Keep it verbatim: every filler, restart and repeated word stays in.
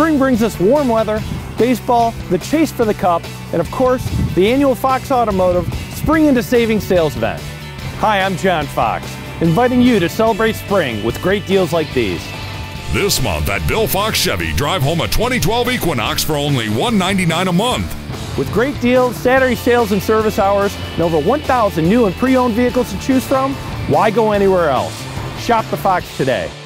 Spring brings us warm weather, baseball, the chase for the cup, and of course, the annual Fox Automotive Spring into Savings sales event. Hi, I'm John Fox, inviting you to celebrate spring with great deals like these. This month at Bill Fox Chevy, drive home a twenty twelve Equinox for only one ninety-nine a month. With great deals, Saturday sales and service hours, and over one thousand new and pre-owned vehicles to choose from, why go anywhere else? Shop the Fox today.